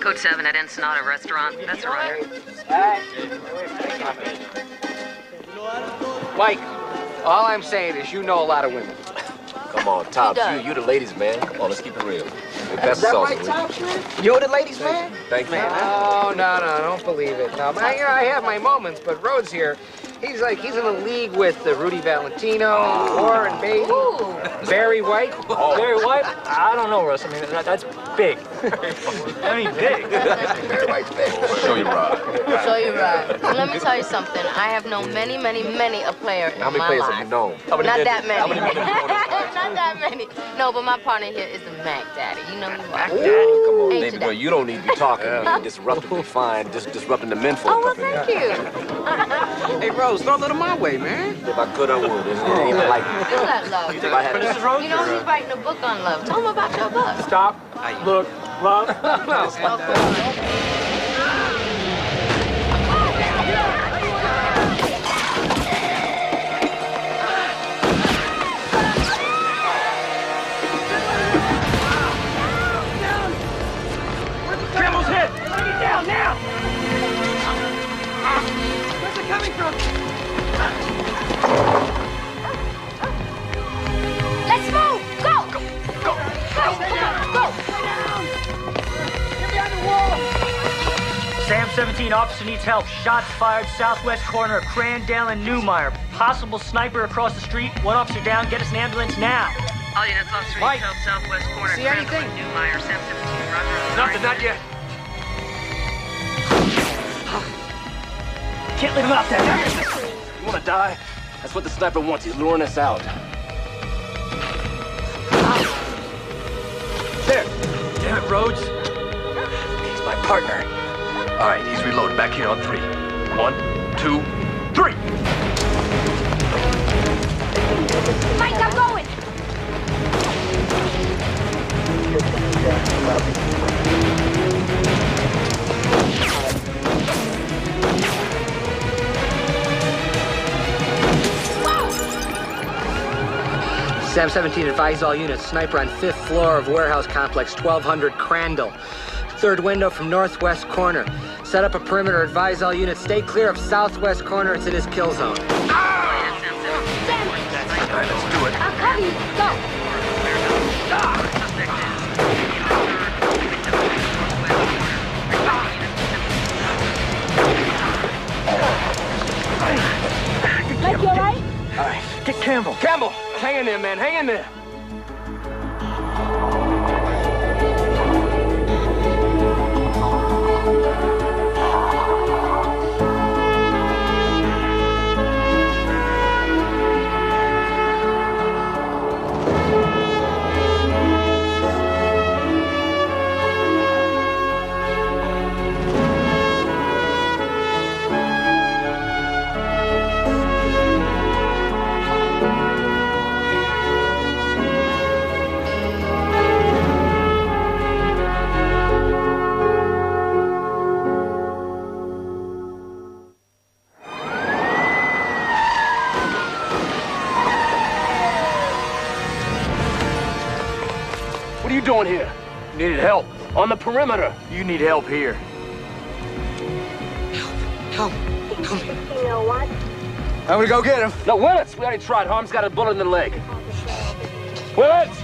Code 7 at Ensenada Restaurant. That's right. Mike, all I'm saying is you know a lot of women. Come on, Tops, you the ladies, man. Come on, let's keep it real. That's that right, Tops, man? You're the ladies, man? Thank you. No, don't believe it. No, man, I have my moments, but Rhodes here, he's in a league with Rudy Valentino, Warren Beatty, Barry White. Oh. Barry White? I don't know, Russ. I mean, that's big. I mean, big. Barry White's big. Show you right. Show you right. Well, let me tell you something. I have known many a player in my life. How many players have you known? Not that many. How many men have you known? Not that many. No, but my partner here is the Mac Daddy. You know who Mac Daddy? Come on, Ain't baby you girl. that? You don't need to be talking. You disruptively fine. Just disrupting the men for Oh, a well, couple thank you. Hey, Rose, throw a little my way, man. If I could, I would. It ain't even like it. Do that, love. If I had Mrs. Rose? You know, he's writing a book on love. Tell him about your book. Stop. Look. Love. Camel's hit! Bring it down now! Where's it coming from? Let's move! Go! Go! Go! Go! Get behind the wall! Sam 17, officer needs help. Shots fired southwest corner of Crandale and Newmeyer. Possible sniper across the street. One officer down. Get us an ambulance now. All units, officer Mike. detailed southwest corner. See anything? Newmeyer, Sam 17, Roger. Nothing, not yet. Can't leave him out there. You want to die? That's what the sniper wants. He's luring us out. There. Damn it, Rhodes. He's my partner. All right, he's reloading. Back here on 3. 1, 2, 3. Mike, I'm going! Sam 17, advise all units. Sniper on 5th floor of warehouse complex, 1200 Crandall. 3rd window from northwest corner. Set up a perimeter. Advise all units. Stay clear of southwest corner. It's in his kill zone. All right, let's do it. I'll cover you. Go! Mike, you all right? All right. Get Campbell. Campbell, hang in there, man. Hang in there. What are you doing here? Needed help. On the perimeter. You need help here. Help. You know what? I'm gonna go get him. No, Willits! We already tried. Harm's got a bullet in the leg. Willits!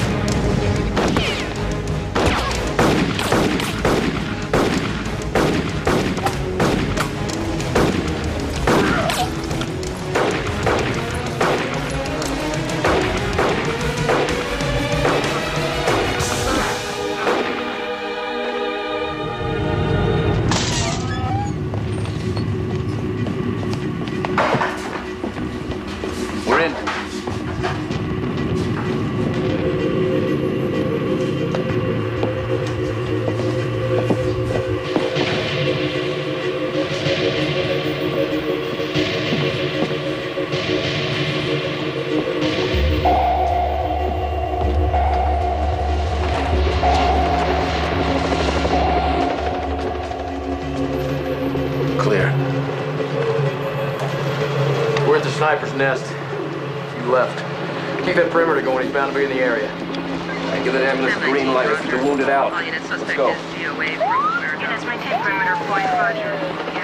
We're in. Clear. We're at the sniper's nest. You left. Keep that perimeter going. He's bound to be in the area. Right. Give that ambulance a green light. Let's get the wounded out. All units suspect Let's go. is GOA from America. Units maintain perimeter point. Roger.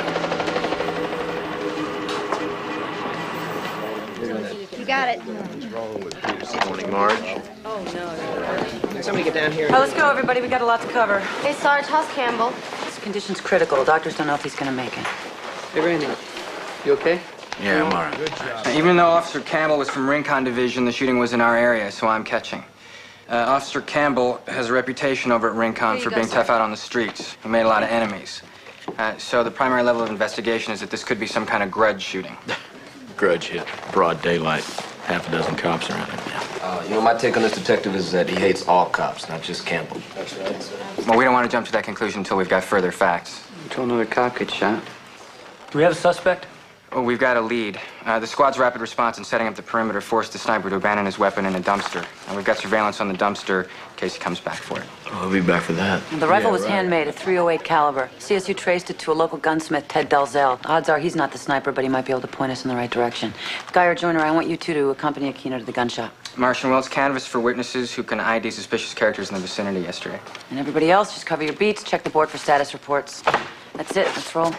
You got it. Morning, Marge. Can somebody get down here? Oh, let's go, everybody. We got a lot to cover. Hey, Sarge, how's Campbell? His condition's critical. Doctors don't know if he's going to make it. Hey, Randy. You okay? Yeah, I'm all right. Even though Officer Campbell was from Rincon Division, the shooting was in our area, so I'm catching. Officer Campbell has a reputation over at Rincon for being tough out on the streets. He made a lot of enemies. So the primary level of investigation is that this could be some kind of grudge shooting. Grudge hit. Broad daylight. Half a dozen cops around him now. You know, my take on this detective is that he hates all cops, not just Campbell. That's right. Well, we don't want to jump to that conclusion until we've got further facts. Until another cop gets shot. Do we have a suspect? Oh, we've got a lead. The squad's rapid response in setting up the perimeter forced the sniper to abandon his weapon in a dumpster. And we've got surveillance on the dumpster in case he comes back for it. Oh, we'll be back for that. The rifle was handmade, a .308 caliber. CSU traced it to a local gunsmith, Ted Dalzell. Odds are he's not the sniper, but he might be able to point us in the right direction. Guy or Joyner, I want you two to accompany Aquino to the gun shop. Marshal Wells canvassed for witnesses who can ID suspicious characters in the vicinity yesterday. And everybody else, just cover your beats, check the board for status reports. That's it. Let's roll.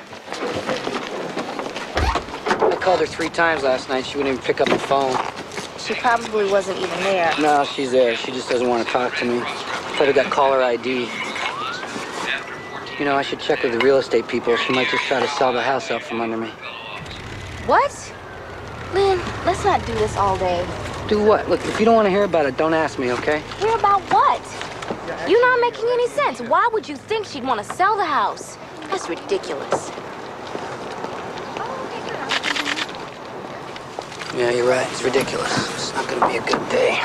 I called her 3 times last night. She wouldn't even pick up the phone. She probably wasn't even there. No, she's there. She just doesn't want to talk to me. Said I got caller ID. You know, I should check with the real estate people. She might just try to sell the house out from under me. What? Lynn, let's not do this all day. Do what? Look, if you don't want to hear about it, don't ask me, okay? Hear about what? You're not making any sense. Why would you think she'd want to sell the house? That's ridiculous. Yeah, you're right. It's ridiculous. It's not going to be a good day.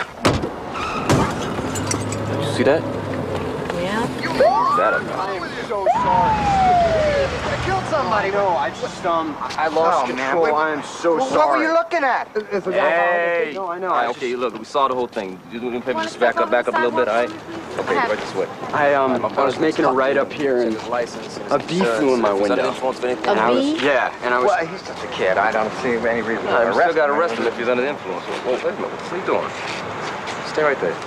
You see that? Yeah? That I am so sorry. I killed somebody. No, I just, I lost control. I am so sorry. What were you looking at? Hey! No, I know. All right, okay, look, we saw the whole thing. You maybe just back up a little bit, all right? Okay, right this way. I was making a right up here and a bee flew in my window. A bee? Yeah, and I was... Well, he's just a kid. I don't see any reason to We still got to arrest him if he's under the influence. Wait a minute, what are you doing? Stay right there.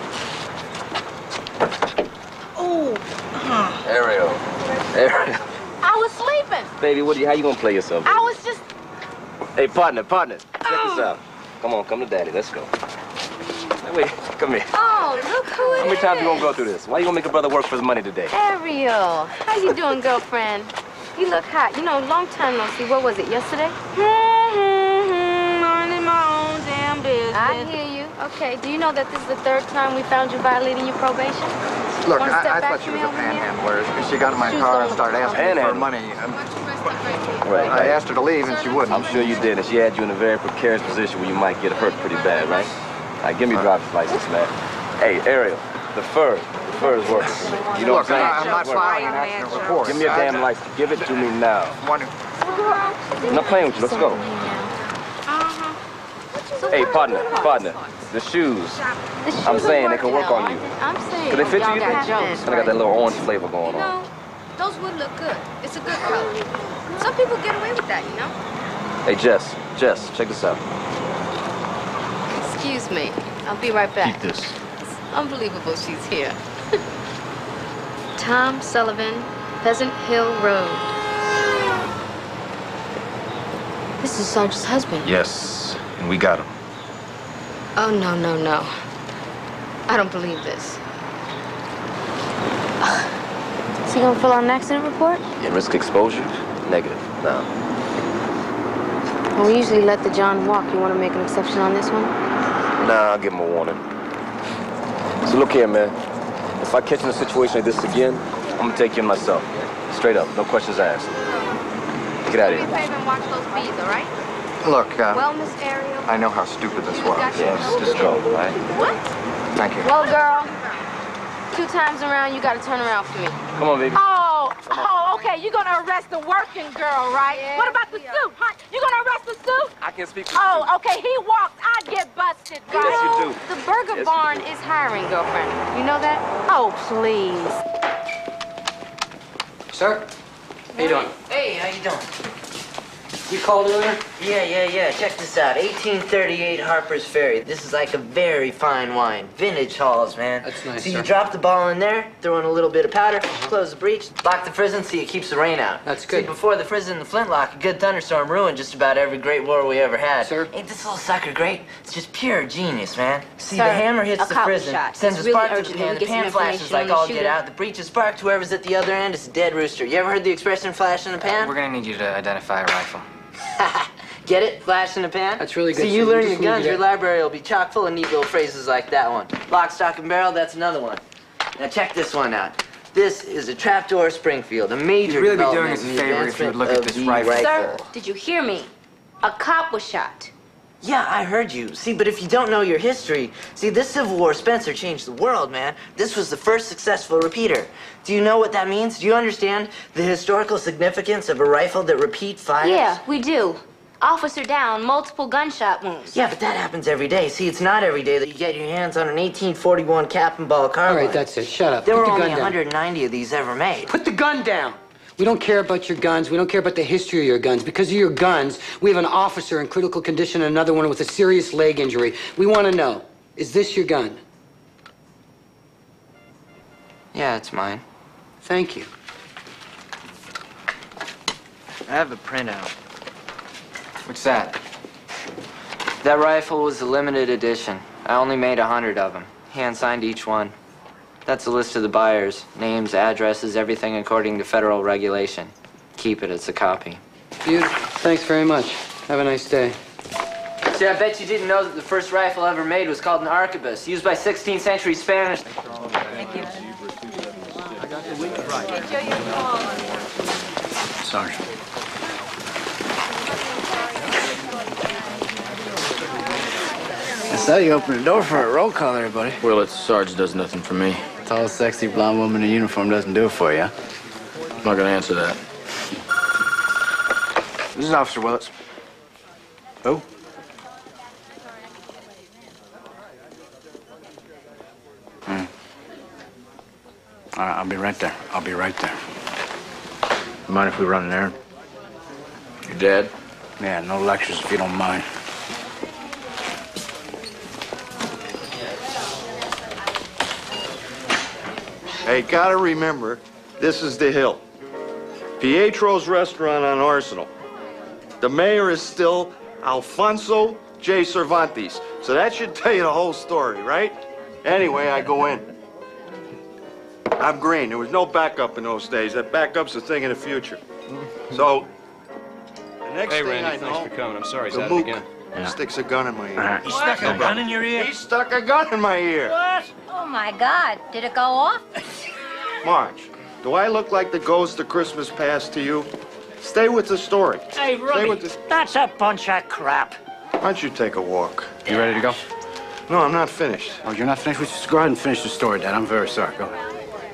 Ariel. I was sleeping. Baby, how you gonna play yourself? I was just... Hey, partner, check this out. Come on, come to daddy, let's go. Hey, wait, come here. Oh, look who it is. How many times you gonna go through this? Why you gonna make a brother work for his money today? Ariel, how you doing, girlfriend? You look hot. You know, long time no see. What was it, yesterday? Minding my own damn business. I hear you. Okay, do you know that this is the 3rd time we found you violating your probation? Look, Wanna step I back thought she from was a me over here? panhandler. She got in my She was car going and started with the asking me for panhandler. money. Right. I asked her to leave and she wouldn't. I'm sure you did, and she had you in a very precarious position where you might get hurt pretty bad, right? All right, give me your driver's license, man. Hey, Ariel, the fur is working for me. You know Look, what I'm saying? I'm not filing an accident report. Give me your damn license. Give it to me now. I'm not playing with you. Let's go. Hey, partner, the shoes. I'm saying they can work on you. I'm saying. Can they fit you? Y'all You got think? jokes, And I got that little orange flavor going on. No, those would look good. It's a good color. Some people get away with that, you know? Hey, Jess, check this out. Excuse me. I'll be right back. Keep this. It's unbelievable she's here. Tom Sullivan, Pheasant Hill Road. This is Sarge's husband. Yes, and we got him. Oh, no. I don't believe this. Is he gonna fill out an accident report? Yeah, risk exposure? Negative. No. Well, we usually let the John walk. You want to make an exception on this one? Nah, I'll give him a warning. So look here, man. If I catch you in a situation like this again, I'm gonna take you in myself. Straight up, no questions asked. Get out of here. Behave and watch those bees, all right? Look, Well, Miss Ariel. I know how stupid this was. Yeah, just go, all right? What? Thank you. Well, girl, 2 times around, you gotta turn around for me. Come on, baby. Oh, okay. You're gonna arrest the working girl, right? Yeah, what about the suit, huh? You gonna arrest the suit? I can speak for Oh, okay. He walks. I get busted, right? Yes, you do. The Burger Yes, you Barn do. is hiring, girlfriend. You know that? Oh, please. Sir, how you doing? Hey, how you doing? You called earlier? Yeah. Check this out. 1838 Harper's Ferry. This is like a very fine wine. Vintage halls, man. That's nice, So sir. you drop the ball in there, throw in a little bit of powder, close the breech, lock the frizz, see it keeps the rain out. That's good. See, before the frizz in the flintlock, a good thunderstorm ruined just about every great war we ever had. Sir? Ain't this little sucker great? It's just pure genius, man. See, Sir, the hammer hits a the copper frizz, shot. sends It's a spark really to the urgent that pan. we The get some pan flashes information like on the all get shooter. out. The breech is sparked. Whoever's at the other end is a dead rooster. You ever heard the expression flash in the pan? We're gonna need you to identify a rifle. Get it? Flash in the pan? That's really good, See, sir. you We learn just your need guns, to your get- library will be chock full of neat little phrases like that one. Lock, stock, and barrel, that's another one. Now check this one out. This is a trapdoor Springfield, a major You'd really be doing development us a in the favor if you would look at advancement this of the rifle. Sir, did you hear me? A cop was shot. Yeah, I heard you. See, but if you don't know your history, see, this Civil War Spencer changed the world, man. This was the first successful repeater. Do you know what that means? Do you understand the historical significance of a rifle that repeat fires? Yeah, we do. Officer down, multiple gunshot wounds. Yeah, but that happens every day. See, it's not every day that you get your hands on an 1841 cap and ball All carbine. right, that's it. Shut up. There Put were the only gun down. 190 of these ever made. Put the gun down. We don't care about your guns. We don't care about the history of your guns. Because of your guns, we have an officer in critical condition and another one with a serious leg injury. We want to know, is this your gun? Yeah, it's mine. Thank you. I have a printout. What's that? That rifle was a limited edition. I only made 100 of them. Hand-signed each one. That's a list of the buyers. Names, addresses, everything according to federal regulation. Keep it, it's a copy. Beautiful. Thanks very much. Have a nice day. See, I bet you didn't know that the first rifle ever made was called an arquebus, used by 16th century Spanish. Sergeant. I saw you open the door for a roll call there, buddy. Well, it's Sarge does nothing for me. Tall, sexy blonde woman in uniform doesn't do it for you, huh? I'm not gonna answer that. This is Officer Willits. Who? All right, I'll be right there. I'll be right there. You mind if we run an errand? Your dad? Yeah, no lectures if you don't mind. Hey, gotta remember, this is the Hill. Pietro's restaurant on Arsenal. The mayor is still Alfonso J. Cervantes. So that should tell you the whole story, right? Anyway, I go in. I'm green. There was no backup in those days. That backup's a thing of the future. So, the next Hey, thing Randy, I know, thanks for coming. I'm sorry, the is that mook again? sticks a gun in my ear. He stuck a gun in your ear? He stuck a gun in my ear. Oh my God, did it go off? Marge, do I look like the ghost of Christmas past to you? Stay with the story. Hey, Stay Robbie, with the... that's a bunch of crap. Why don't you take a walk? You ready to go? No, I'm not finished. Oh, you're not finished? Just go ahead and finish the story, Dad. I'm very sorry. Go ahead.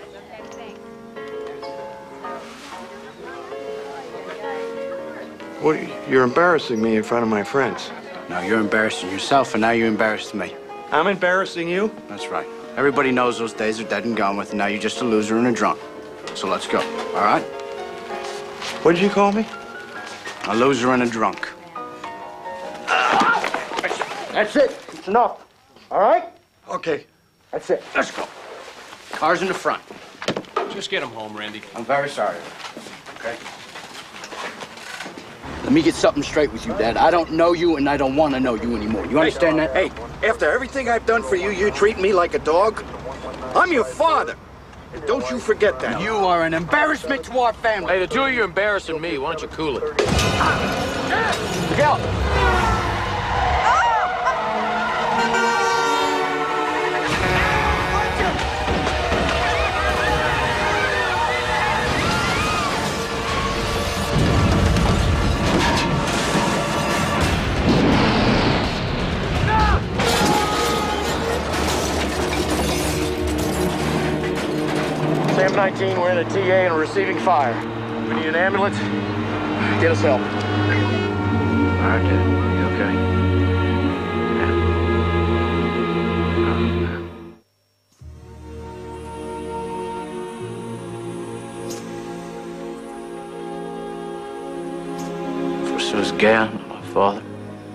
What? You're embarrassing me in front of my friends. No, you're embarrassing yourself, and now you embarrassed me. I'm embarrassing you? That's right. Everybody knows those days are dead and gone with, and now you're just a loser and a drunk. So let's go, all right? What did you call me? A loser and a drunk. That's it. It's enough. All right? Okay. That's it. Let's go. Car's in the front. Just get him home, Randy. I'm very sorry. Okay? Let me get something straight with you, Dad. I don't know you, and I don't want to know you anymore. You understand that? Hey, after everything I've done for you, you treat me like a dog? I'm your father. And don't you forget that. You are an embarrassment to our family. Hey, the two of you embarrassing me. Why don't you cool it? Miguel! Sam 19, we're in a TA and receiving fire. We need an ambulance. Get us help. All right, Dad. You okay? For so was Gale, my father.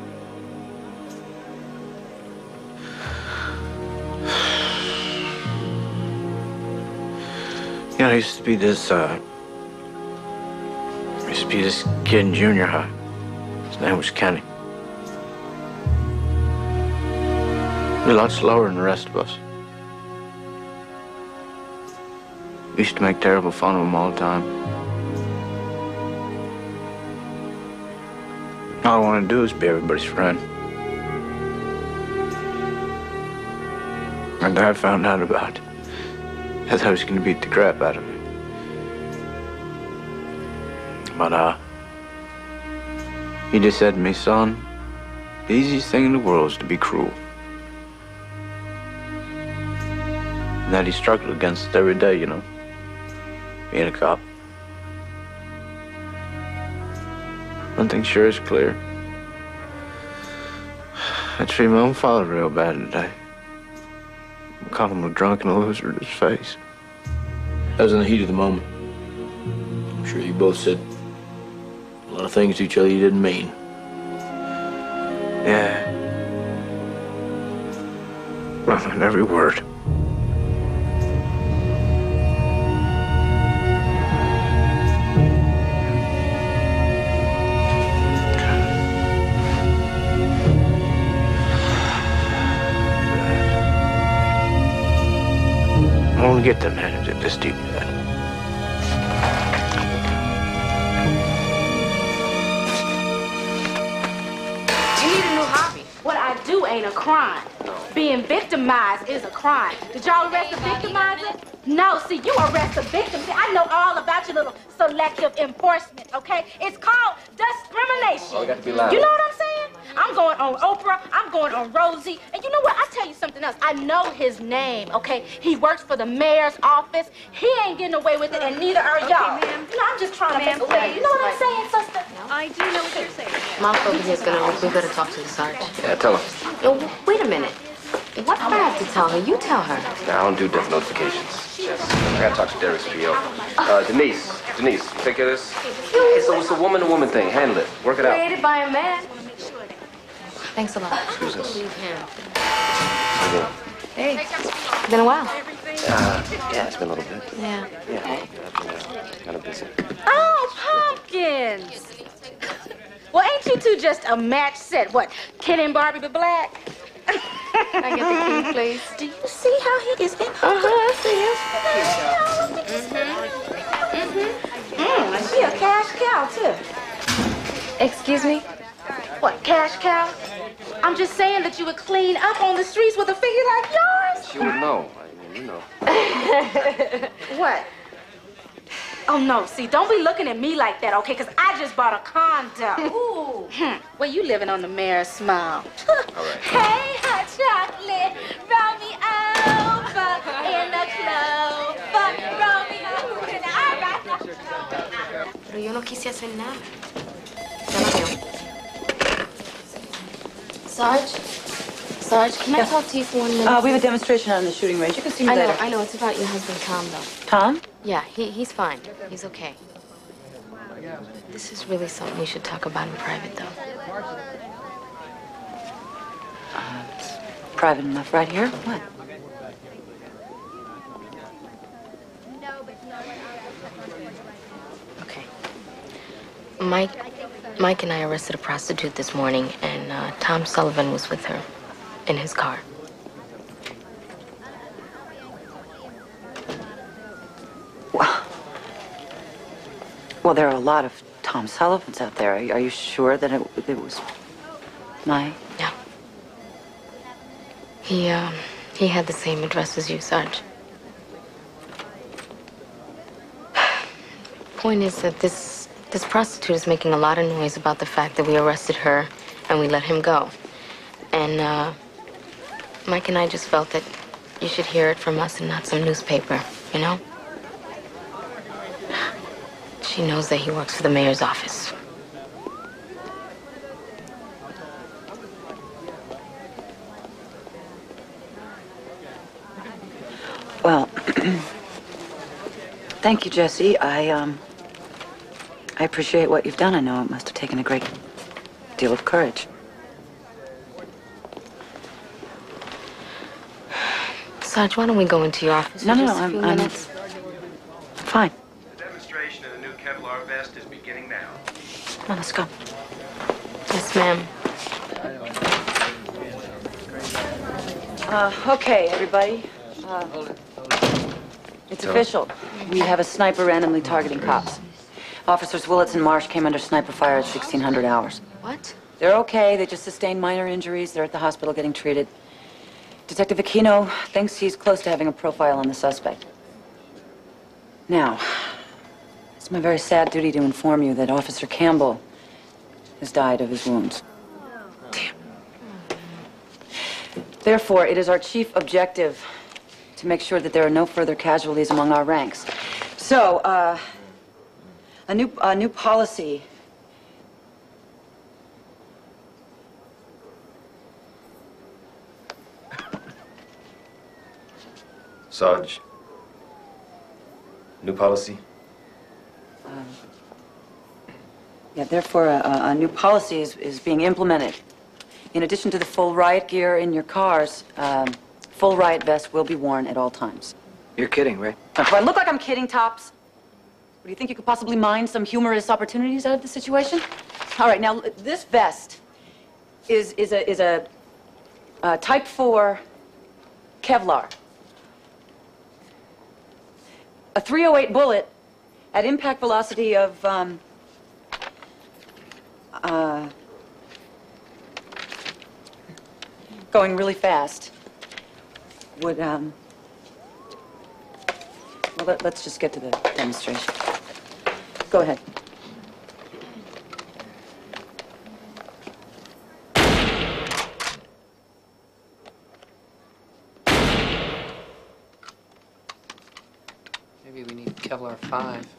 You know, there used to be this kid in junior high. His name was Kenny. He was a lot slower than the rest of us. We used to make terrible fun of him all the time. All I wanted to do was be everybody's friend. And I found out about it. I thought he was going to beat the crap out of me. But, he just said to me, son, the easiest thing in the world is to be cruel. And that he struggled against it every day, you know, being a cop. One thing sure is clear. I treated my own father real bad today. I called him a drunk and a loser to his face. That was in the heat of the moment. I'm sure you both said a lot of things to each other you didn't mean. Yeah. Well, in every word. I want to get the manager of this deep yet. You need a new hobby. What I do ain't a crime. Being victimized is a crime. Did y'all arrest the victimizer? No, see, you arrest the victim. See, I know all about your little selective enforcement, okay? It's called discrimination. Oh, we got to be loud. You know what I'm saying? I'm going on Oprah, I'm going on Rosie, and you know what? I'll tell you something else. I know his name, okay? He works for the mayor's office. He ain't getting away with it, and neither are y'all. Okay, ma'am. You know, I'm just trying to make a way. You know what I'm saying, sister? I do know what you're saying. Mom over here's gonna. We better talk to the sergeant. Yeah, tell her. Oh, wait a minute. What do I have to tell her? You tell her. Now, I don't do death notifications. Yes. I gotta talk to Derek's PO. Denise, take care of this. Hey, so it's a woman-to-woman thing. Handle it. Work it out. Created by a man. Thanks a lot. Excuse us. Hey, it's been a while. Yeah, it's been a little bit. Yeah. Yeah, I've been kind of busy. Oh, pumpkins. Well, ain't you two just a match set? What, Ken and Barbie but black? Can I get the key, please? Do you see how he is in her? I see a cash cow, too. Excuse me? What, cash cow? I'm just saying that you would clean up on the streets with a figure like yours. She would know. I mean, you know. What? Oh, no. See, don't be looking at me like that, okay? Because I just bought a condo. Ooh. Well, you living on the mayor's smile. All right. Hey, hot chocolate, roll me over in the clover. Roll me over in the... Pero yo no quise hacer nada. Sarge, can I talk to you for 1 minute? We have a demonstration on the shooting range. You can see me later. I know. It's about your husband, Tom, though. Tom? Yeah, he's fine. He's okay. This is really something we should talk about in private, though. It's private enough right here. What? Okay. Mike and I arrested a prostitute this morning, and Tom Sullivan was with her in his car. Well, there are a lot of Tom Sullivans out there. Are you sure that it was Mike? Yeah. He had the same address as you, Sarge. Point is that this prostitute is making a lot of noise about the fact that we arrested her and we let him go. And Mike and I just felt that you should hear it from us and not some newspaper, you know? She knows that he works for the mayor's office. Well, thank you, Jesse. I appreciate what you've done. I know it must have taken a great deal of courage. Sarge, why don't we go into your office No, for no, just no, a few I'm minutes? fine. The demonstration of the new Kevlar vest is beginning now. Come on, let's go. Yes, ma'am. Okay, everybody. It's official. We have a sniper randomly targeting cops. Officers Willits and Marsh came under sniper fire at 1600 hours. What? They're okay. They just sustained minor injuries. They're at the hospital getting treated. Detective Aquino thinks he's close to having a profile on the suspect. Now, it's my very sad duty to inform you that Officer Campbell has died of his wounds. Damn. Therefore, it is our chief objective to make sure that there are no further casualties among our ranks. So, a new policy. Sarge, new policy? Yeah, therefore, a new policy is being implemented. In addition to the full riot gear in your cars, full riot vests will be worn at all times. You're kidding, right? Do I look like I'm kidding, Tops? Do you think you could possibly mine some humorous opportunities out of the situation? All right, now, this vest is a Type 4 Kevlar. A .308 bullet at impact velocity of, going really fast would, well, let's just get to the demonstration. Go ahead. Maybe we need Kevlar 5.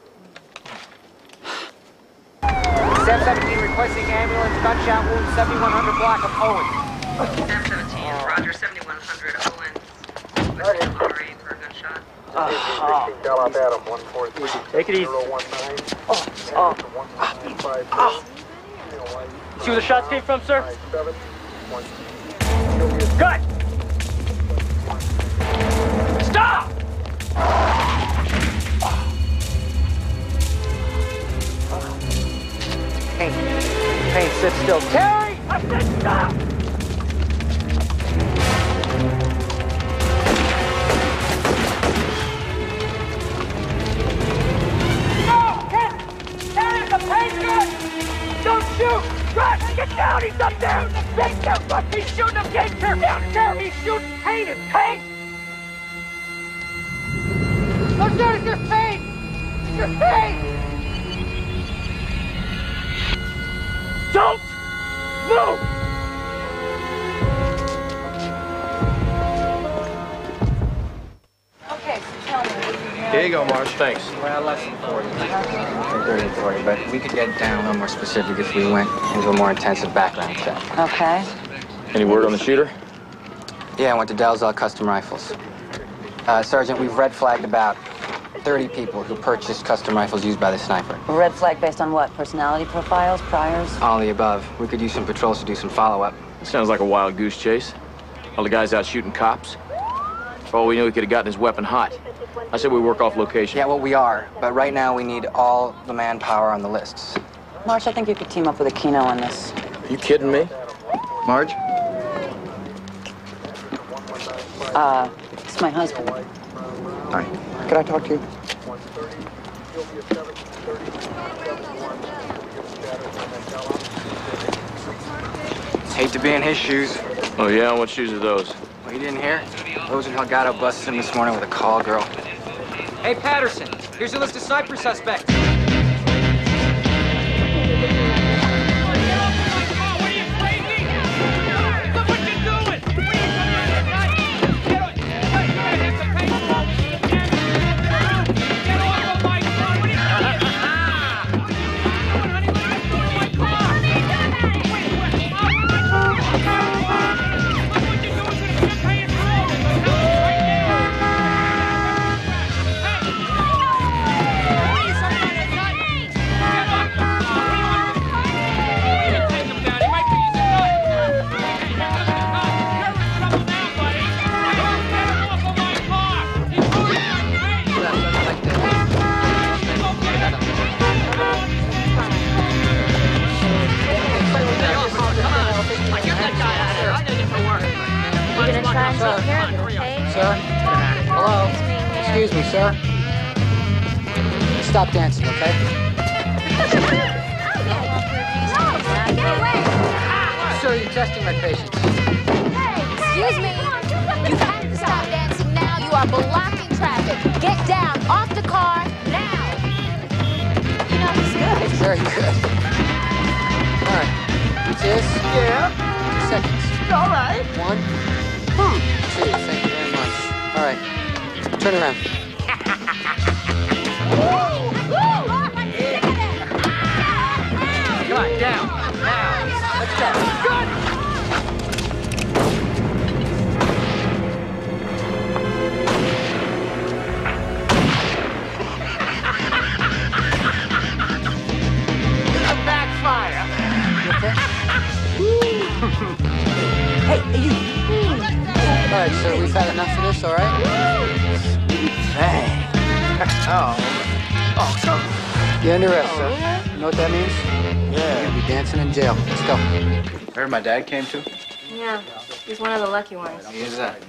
Sam 17 requesting ambulance, gunshot wound, 7100 block of Owens. Sam 17, Roger, 7100 Owens. Requesting RA for a gunshot. Take it easy. See where the shots came from, sir? Cut! Stop! Pain, sit still. Terry! I said stop! No! Terry, the pain's good! Don't shoot! Rush! Get down! He's up there! Get down! Rush! He's shooting him! Get down there! He's shooting paint and paint! Don't shoot! It's your paint! It's your paint! Don't move! Okay, so tell me. Here you go, Marsh. Thanks. Well, less than 40. 30 and 40, but we could get down a little more specific if we went into a more intensive background check. Okay. Any word on the shooter? Yeah, I went to Dalzell Custom Rifles. Sergeant, we've red flagged about 30 people who purchased custom rifles used by the sniper. Red flag based on what? Personality profiles, priors? All the above. We could use some patrols to do some follow-up. Sounds like a wild goose chase. All the guys out shooting cops. For all we knew, he could have gotten his weapon hot. I said we work off location. Yeah, well, we are. But right now, we need all the manpower on the lists. Marsh, I think you could team up with Aquino on this. Are you kidding me? Marge? It's my husband. Hi. Can I talk to you? Hate to be in his shoes. Oh, yeah? What shoes are those? Well, you didn't hear? Rosen Delgado busted him this morning with a call girl. Hey, Patterson, here's a list of sniper suspects. care of it, okay? Sir? Hello? Excuse me, sir. Stop dancing, okay? Sir, you're testing my patience. Excuse me. You have to stop dancing now. You are blocking traffic. Get down off the car now. You know, it's good. Very good. All right. This? Yeah. 2 seconds. All right. 1, 2. Thank you very much. All right. Turn around. Come on, down. Now. Let's go. Good. Backfire. Hey, you. All right, sir, we've had enough of this, all right? Hey. Oh, you're under arrest, sir. You know what that means? Yeah. You're gonna be dancing in jail. Let's go. Heard my dad came too? Yeah, he's one of the lucky ones. He is that.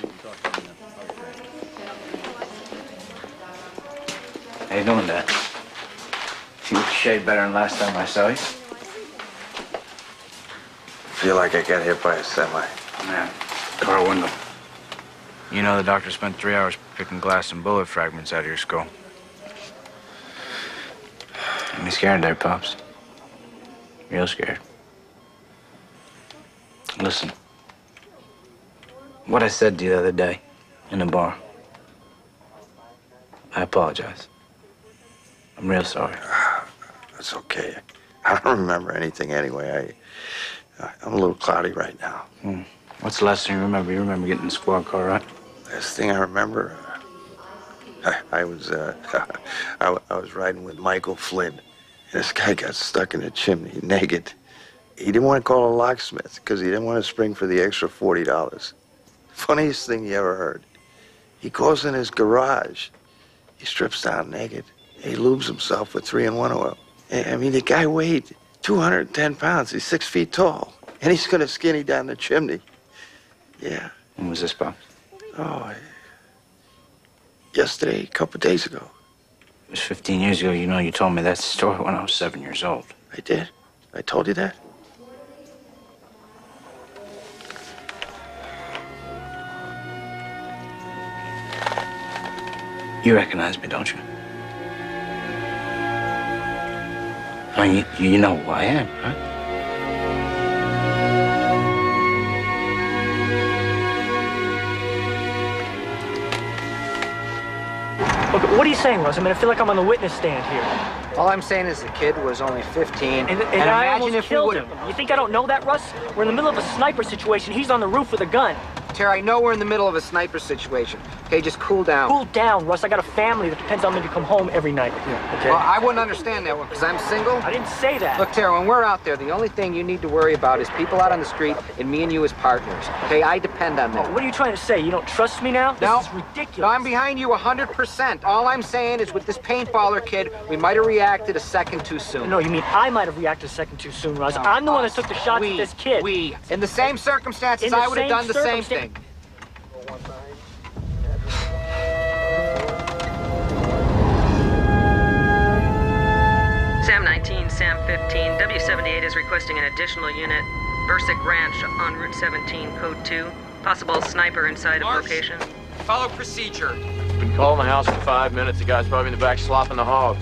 How you doing, Dad? You look a shade better than last time I saw you. Feel like I got hit by a semi. Man, car window. You know the doctor spent 3 hours picking glass and bullet fragments out of your skull. Got me scared there, Pops. Real scared. Listen. What I said to you the other day in the bar. I apologize. I'm real sorry. It's okay. I don't remember anything anyway. I'm a little cloudy right now. What's the last thing you remember? You remember getting in the squad car, right? Last thing I remember, I was riding with Michael Flynn. This guy got stuck in a chimney, naked. He didn't want to call a locksmith because he didn't want to spring for the extra $40. Funniest thing you ever heard. He goes in his garage. He strips down naked. He lubes himself with 3-in-1 oil. I mean, the guy weighed 210 pounds. He's 6 feet tall. And he's gonna skinny down the chimney. Yeah. When was this, Pops? Oh, yesterday, a couple days ago. It was 15 years ago. You know, you told me that story when I was 7 years old. I did? I told you that? You recognize me, don't you? I mean, you know who I am, right? Look, what are you saying, Russ? I mean, I feel like I'm on the witness stand here. All I'm saying is the kid was only 15. And I imagine almost if killed we him. You think I don't know that, Russ? We're in the middle of a sniper situation. He's on the roof with a gun. Terry, I know we're in the middle of a sniper situation. Okay, just cool down. Cool down, Russ. I got a family that depends on me to come home every night. Okay? Well, I wouldn't understand that one because I'm single. I didn't say that. Look, Terry, when we're out there, the only thing you need to worry about is people out on the street and me and you as partners. Okay, I depend on that. What are you trying to say? You don't trust me now? No. This is ridiculous. No, I'm behind you 100%. All I'm saying is with this paintballer kid, we might have reacted a second too soon. No, you mean I might have reacted a second too soon, Russ. No, I'm the one that took the shots at this kid. In the same circumstances, I would have done the same thing. Sam 19, Sam 15, W78 is requesting an additional unit. Versick Ranch on Route 17, Code 2. Possible sniper inside of location. Follow procedure. Been calling the house for 5 minutes. The guy's probably in the back slopping the hogs.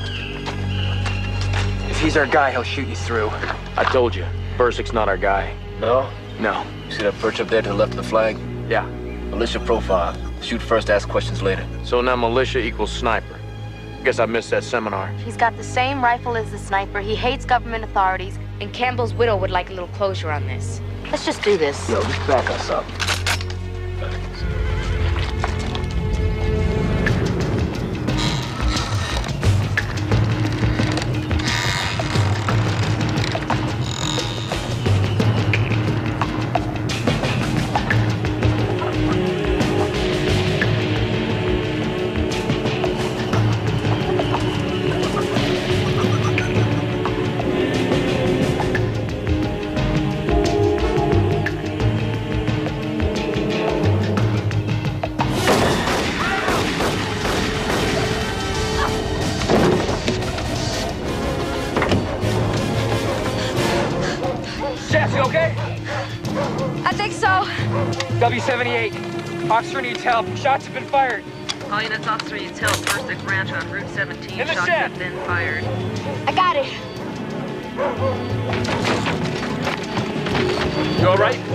If he's our guy, he'll shoot you through. I told you, Versick's not our guy. No? No. You see that perch up there to the left of the flag? Yeah. Militia profile. Shoot first, ask questions later. So now militia equals sniper. Guess I missed that seminar. He's got the same rifle as the sniper. He hates government authorities, and Campbell's widow would like a little closure on this. Let's just do this. Yo, just back us up. 78. Officer needs help. Shots have been fired. All units, officer needs help. Bursick Ranch on Route 17. In the Shots shed. have been fired. I got it. You all right?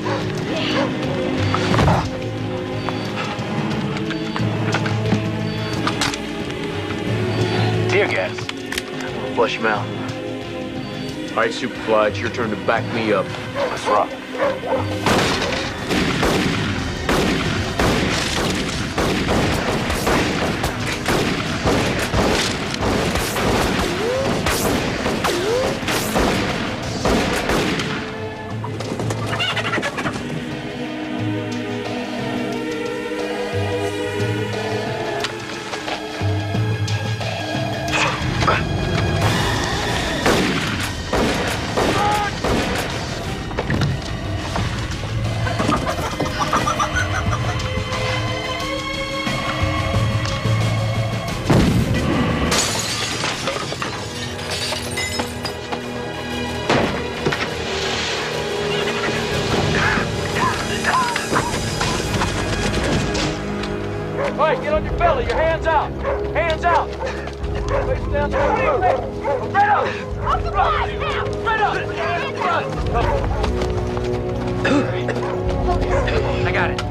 Tear gas. Flush him out. All right, Superfly, it's your turn to back me up. Let's rock. Hey, get on your belly. Your hands out. Hands out. Face down to the roof. Right up. Off the line now. Right up. I got it.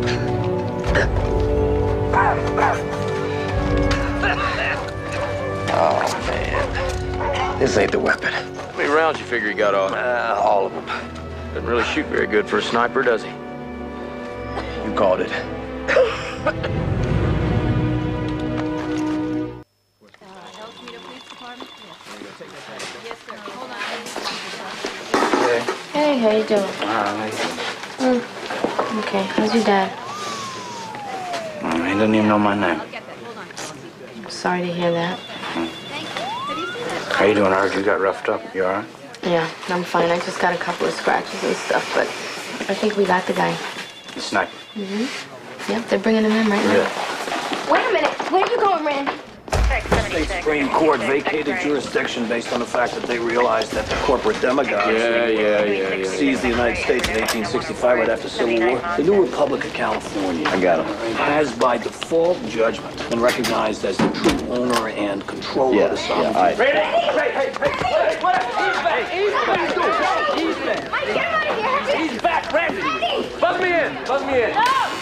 Oh, man. This ain't the weapon. How many rounds you figure he got off? All of them. Doesn't really shoot very good for a sniper, does he? You called it. Hey, how you doing? Okay, how's your dad? He doesn't even know my name. Sorry to hear that. How you doing? I heard you got roughed up. You all right? Yeah, I'm fine. I just got a couple of scratches and stuff, but I think we got the guy. The sniper. Mm-hmm. Yep, they're bringing him in right now. Wait a minute. Where are you going, Randy? State Supreme Court vacated jurisdiction based on the fact that they realized that the corporate demagogues seized the United States in 1865 right after the Civil War. The new Republic of California has by default judgment been recognized as the true owner and controller of the sovereignty. He's back, Randy. Buzz me in. Buzz me in.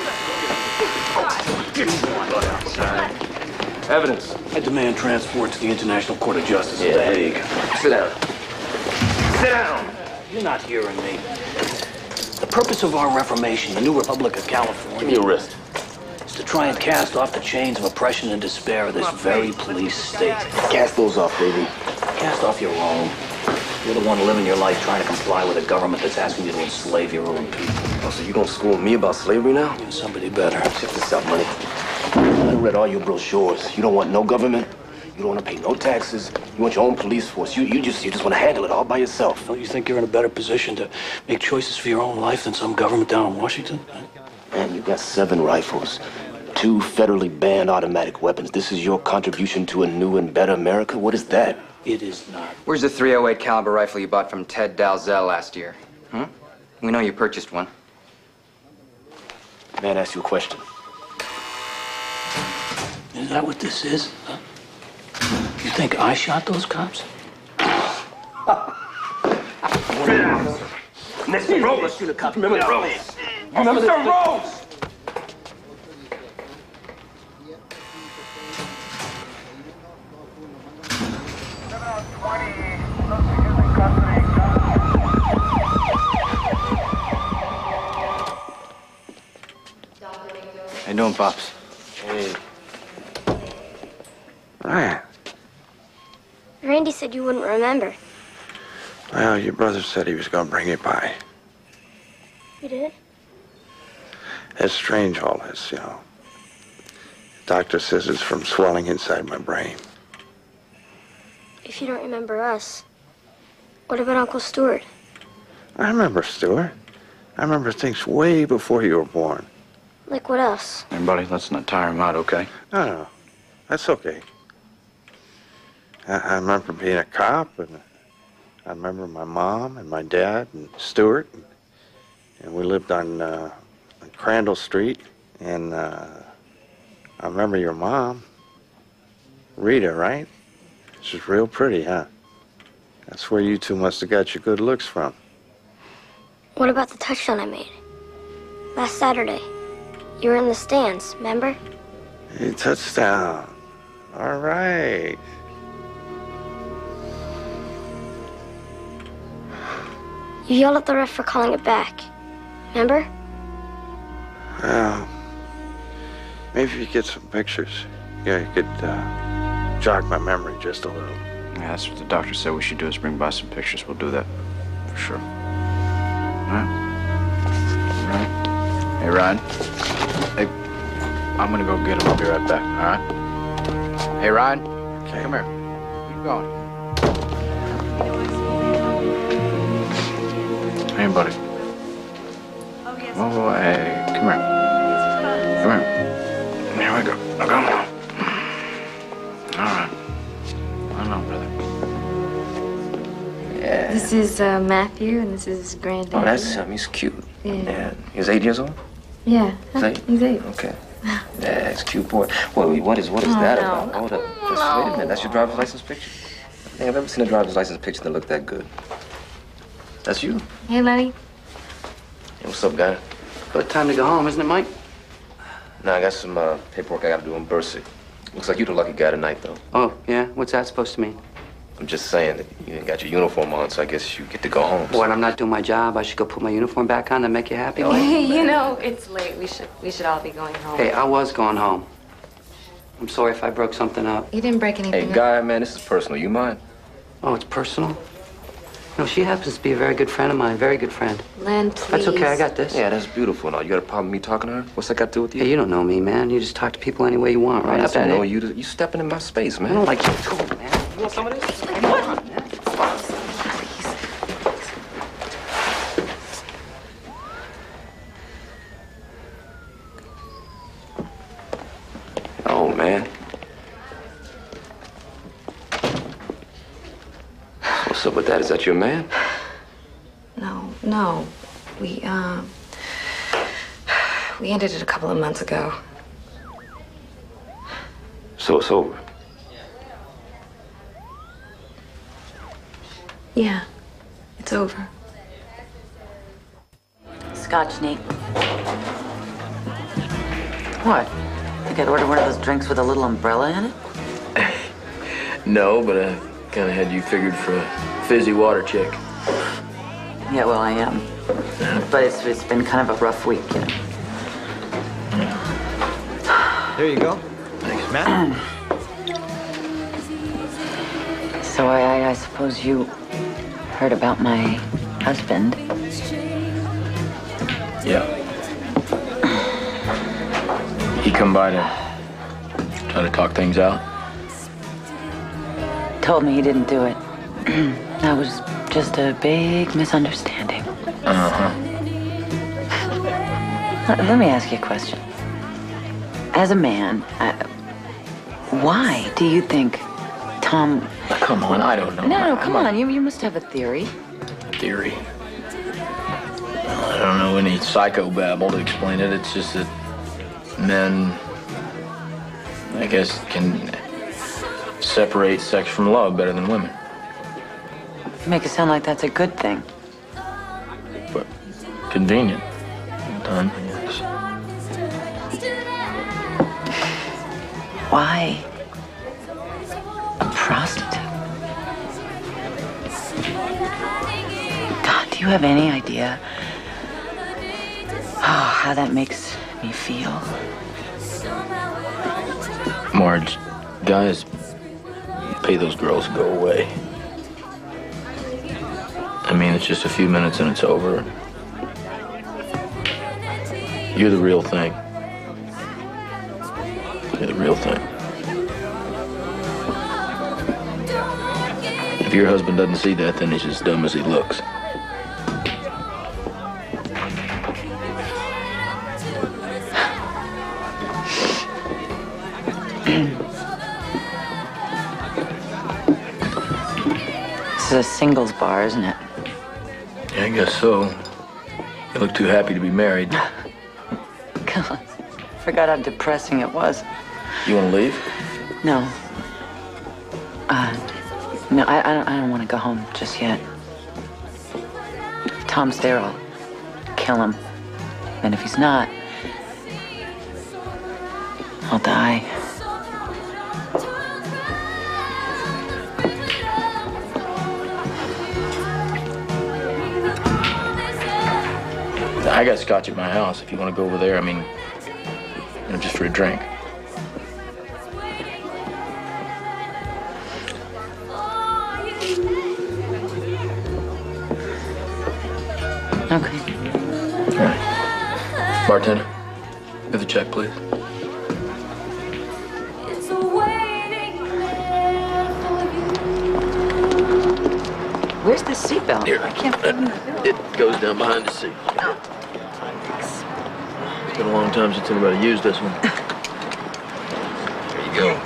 Evidence. I demand transport to the International Court of Justice at The Hague. Sit down. Sit down. You're not hearing me. The purpose of our reformation, the new Republic of California, Give me your wrist. is to try and cast off the chains of oppression and despair of this very police state. Cast those off, baby. Cast off your own. You're the one living your life trying to comply with a government that's asking you to enslave your own people. Oh, so you gonna school me about slavery now? You're somebody better. Check this out, money. I read all your brochures. You don't want no government. You don't want to pay no taxes. You want your own police force. You just want to handle it all by yourself. Don't you think you're in a better position to make choices for your own life than some government down in Washington? Man, you got 7 rifles, 2 federally banned automatic weapons. This is your contribution to a new and better America? What is that? It is not. Where's the .308 caliber rifle you bought from Ted Dalzell last year? Hmm? We know you purchased one. Man, ask you a question. Is that what this is? Huh? You think I shot those cops? Mr. Rose, shoot a cop. Remember that? Rose. Mr. Rose. How you doing, Pops? Hey. Ryan. Randy said you wouldn't remember. Well, your brother said he was going to bring you by. You did? It's strange, all this, you know. The doctor says it's from swelling inside my brain. If you don't remember us, what about Uncle Stuart? I remember Stuart. I remember things way before you were born. Like what else? Hey, buddy, let's not tire him out, okay? No, that's okay. I remember being a cop, and I remember my mom and my dad and Stuart, and we lived on Crandall Street, and I remember your mom, Rita, right? She's real pretty, huh? That's where you two must have got your good looks from. What about the touchdown I made? Last Saturday. You were in the stands, remember? Hey, touchdown. All right. You yelled at the ref for calling it back. Remember? Well, maybe if you get some pictures, yeah, you could jog my memory just a little. Yeah, that's what the doctor said we should do, is bring by some pictures. We'll do that, for sure. All right? All right. Hey, Ryan. Hey, I'm gonna go get him. I'll be right back, all right? Hey, Ryan. Okay. Come here. Keep going. Hey, buddy. Oh, hey, come here. Come here. Here we go. Come on. All right. I know, brother. Yeah. This is Matthew, and this is Granddad. Oh, that's him. He's cute. Yeah. He's 8 years old? Yeah. He's 8? He's 8. Okay. Yeah, it's a cute boy. Wait, what is that about? Hold up. Wait a minute. That's your driver's license picture? I think I've ever seen a driver's license picture that looked that good. That's you? Hey, Lenny. Hey, what's up, guy? Good time to go home, isn't it, Mike? No, I got some paperwork I gotta do on Bersic. Looks like you're the lucky guy tonight, though. Oh, yeah? What's that supposed to mean? I'm just saying that you ain't got your uniform on, so I guess you get to go home. What, I'm not doing my job? I should go put my uniform back on to make you happy? Hey, you know, it's late. We should all be going home. Hey, I was going home. I'm sorry if I broke something up. You didn't break anything Hey, up. guy, man, this is personal. You mind? Oh, it's personal? No, she happens to be a very good friend of mine. Very good friend. Len, please. That's okay. I got this. Yeah, that's beautiful. Now, you got a problem with me talking to her? What's that got to do with you? Hey, you don't know me, man. You just talk to people any way you want, right? I don't know you. You stepping in my space, man. I don't like you too, man. You want some of this? Come on, man. Oh, man. What's up with that? Is that your man? No. We ended it a couple of months ago. So it's over? Yeah, it's over. Scotch neat. What? Think I'd order one of those drinks with a little umbrella in it? No, but I kind of had you figured for a fizzy water chick. Yeah, well, I am. But it's been kind of a rough week, you know. There you go. Thanks, Matt. So I suppose you heard about my husband. Yeah. He come by to try to talk things out? Told me he didn't do it. That was just a big misunderstanding. Uh-huh. Let me ask you a question. As a man, why do you think Tom... Come on, I don't know. No, come on. You must have a theory. Theory? Well, I don't know any psychobabble to explain it. It's just that men, I guess, can separate sex from love better than women. You make it sound like that's a good thing. But convenient. Done, I guess. Why a prostitute? God, do you have any idea how that makes me feel? Marge, guys pay those girls to go away. I mean, it's just a few minutes and it's over. You're the real thing. You're the real thing. If your husband doesn't see that, then he's as dumb as he looks. This is a singles bar, isn't it? Yeah, I guess so. You look too happy to be married. forgot how depressing it was. You want to leave? No. No, I don't want to go home just yet. If Tom's there, I'll kill him. And if he's not, I'll die. I got scotch at my house if you want to go over there. I mean, you know, just for a drink. Okay. All right. Bartender, get the check, please. Where's the seatbelt? Here. I can't find it. It goes down behind the seat. It's been a long time since anybody used this one. There you go.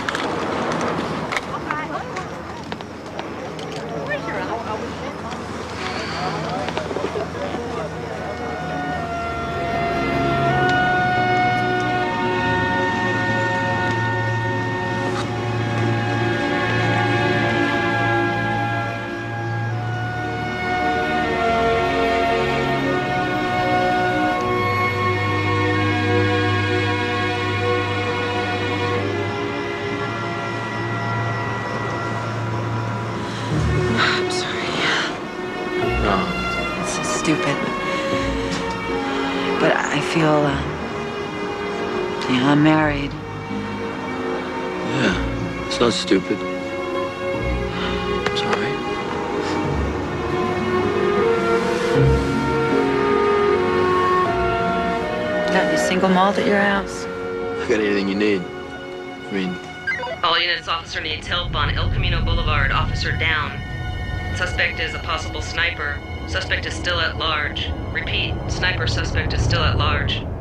Stupid. But I feel, I'm married. Yeah, it's not stupid. It's all right. Got any single malt at your house? I got anything you need. I mean, All units, officer needs help on El Camino Boulevard. Officer down. Suspect is a possible sniper. Suspect is still at large. Repeat, sniper suspect is still at large.